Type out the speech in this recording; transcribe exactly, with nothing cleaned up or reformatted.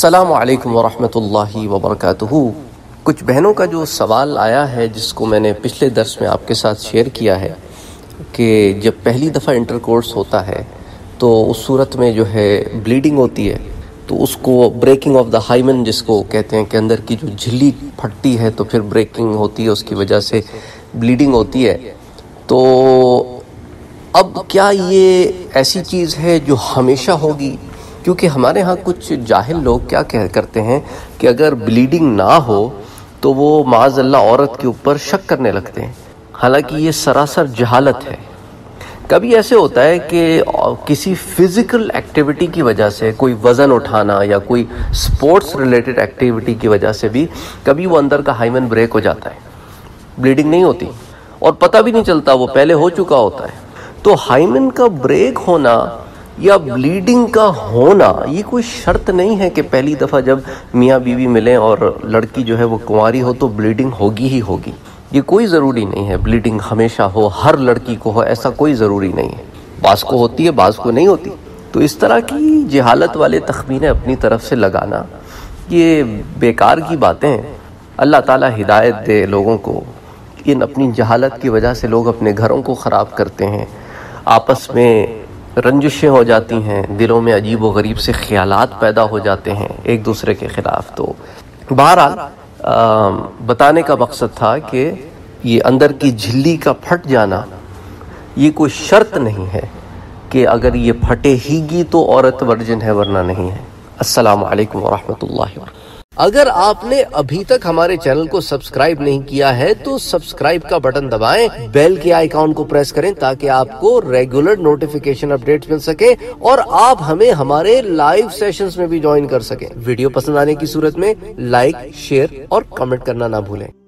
السلام علیکم ورحمۃ اللہ وبرکاتہ۔ کچھ بہنوں کا جو سوال آیا ہے جس کو میں نے پچھلے درس میں آپ کے ساتھ شیئر کیا ہے کہ جب پہلی دفعہ انٹر کورس ہوتا ہے تو اس صورت میں جو ہے بلیڈنگ ہوتی ہے، تو اس کو بریکنگ آف دا ہائمن جس کو کہتے ہیں کہ اندر کی جو جھلی پھٹتی ہے تو پھر بریکنگ ہوتی ہے، اس کی وجہ سے بلیڈنگ ہوتی ہے۔ تو اب کیا یہ ایسی چیز ہے جو ہمیشہ ہوگی؟ کیونکہ ہمارے ہاں کچھ جاہل لوگ کیا کہہ کرتے ہیں کہ اگر بلیڈنگ نہ ہو تو وہ معاذ اللہ عورت کے اوپر شک کرنے لگتے ہیں، حالانکہ یہ سراسر جہالت ہے۔ کبھی ایسے ہوتا ہے کہ کسی فزیکل ایکٹیویٹی کی وجہ سے، کوئی وزن اٹھانا یا کوئی سپورٹس ریلیٹڈ ایکٹیویٹی کی وجہ سے بھی کبھی وہ اندر کا ہائمن بریک ہو جاتا ہے، بلیڈنگ نہیں ہوتی اور پتہ بھی نہیں چلتا، وہ پہلے ہو چکا ہوتا ہے۔ تو ہائمن کا بریک ہونا یا بلیڈنگ کا ہونا یہ کوئی شرط نہیں ہے کہ پہلی دفعہ جب میاں بیوی ملیں اور لڑکی جو ہے وہ کنواری ہو تو بلیڈنگ ہوگی ہی ہوگی۔ یہ کوئی ضروری نہیں ہے بلیڈنگ ہمیشہ ہو، ہر لڑکی کو ہو، ایسا کوئی ضروری نہیں ہے۔ بعض کو ہوتی ہے، بعض کو نہیں ہوتی۔ تو اس طرح کی جہالت والے تخمینے اپنی طرف سے لگانا یہ بیکار کی باتیں ہیں۔ اللہ تعالی ہدایت دے لوگوں کو۔ ان اپنی جہالت کی وجہ سے لوگ اپنے گھروں کو خراب کرتے ہیں، آپس میں رنجشیں ہو جاتی ہیں، دلوں میں عجیب و غریب سے خیالات پیدا ہو جاتے ہیں ایک دوسرے کے خلاف۔ تو بہرحال بتانے کا مقصد تھا کہ یہ اندر کی جھلی کا پھٹ جانا یہ کوئی شرط نہیں ہے کہ اگر یہ پھٹے ہی گی تو عورت ورجن ہے، ورنہ نہیں ہے۔ السلام علیکم ورحمۃ اللہ وبرکاتہ۔ اگر آپ نے ابھی تک ہمارے چینل کو سبسکرائب نہیں کیا ہے تو سبسکرائب کا بٹن دبائیں، بیل کے آئیکن کو پریس کریں تاکہ آپ کو ریگولر نوٹیفیکیشن اپڈیٹس مل سکے اور آپ ہمیں ہمارے لائیو سیشنز میں بھی جوائن کر سکیں۔ ویڈیو پسند آنے کی صورت میں لائک، شیئر اور کمنٹ کرنا نہ بھولیں۔